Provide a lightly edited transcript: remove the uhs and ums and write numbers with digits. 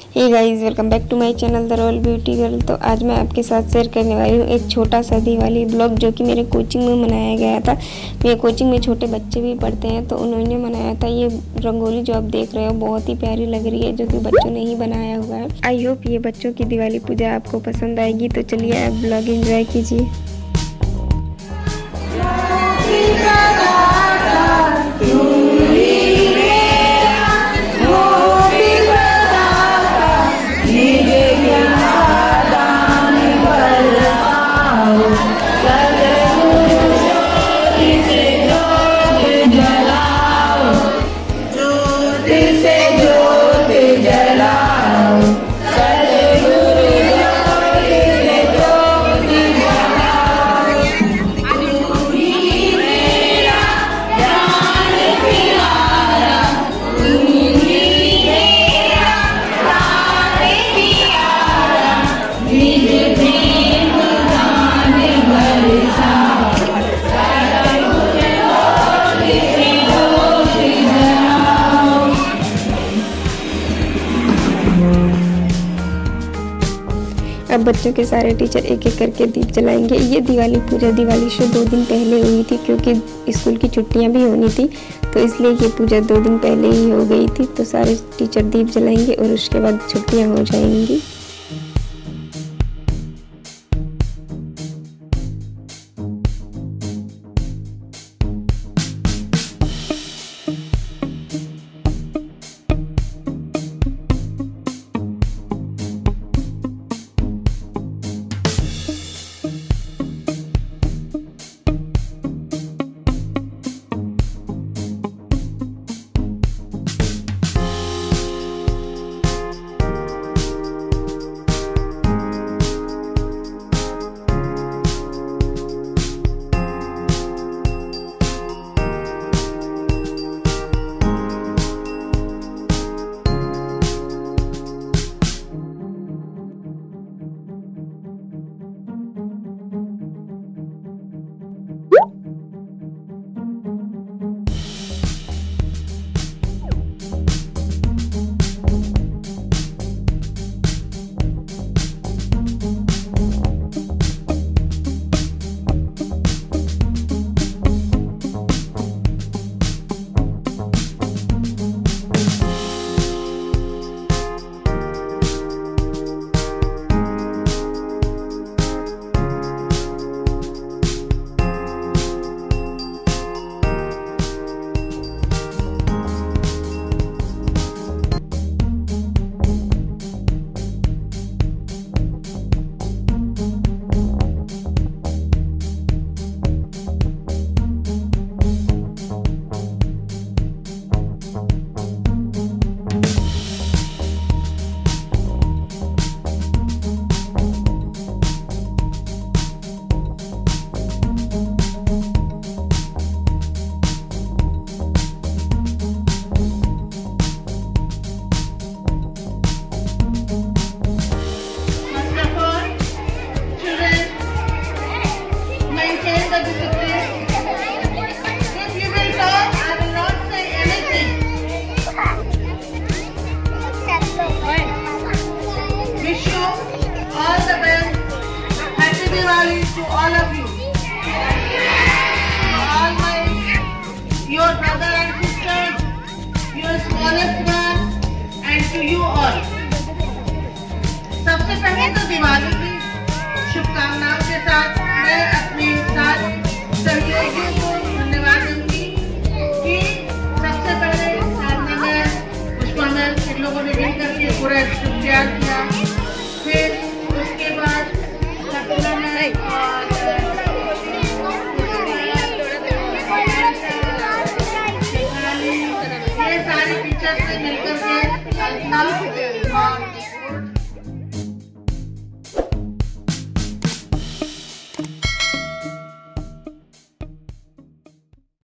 Hey guys, welcome back to my channel the royal beauty girl. तो आज मैं आपके साथ शेयर करने वाली हूँ एक छोटा सा दिवाली ब्लॉग जो कि मेरे कोचिंग में मनाया गया था। मेरे कोचिंग में छोटे बच्चे भी पढ़ते हैं तो उन्होंने मनाया था। ये रंगोली जो आप देख रहे हो बहुत ही प्यारी लग रही है, जो कि बच्चों ने ही बनाया हुआ है। आई होप ये बच्चों की दिवाली पूजा आपको पसंद आएगी। तो चलिए आप ब्लॉग एंजॉय कीजिए। अब बच्चों के सारे टीचर एक एक करके दीप जलाएंगे। ये दिवाली पूजा दिवाली से 2 दिन पहले हुई थी, क्योंकि स्कूल की छुट्टियां भी होनी थी, तो इसलिए ये पूजा 2 दिन पहले ही हो गई थी। तो सारे टीचर दीप जलाएंगे और उसके बाद छुट्टियां हो जाएंगी। To all of you, all your brother and sisters, your smallest one, and to you all. सबसे पहले तो दिवाली की शुभकामनाओं के साथ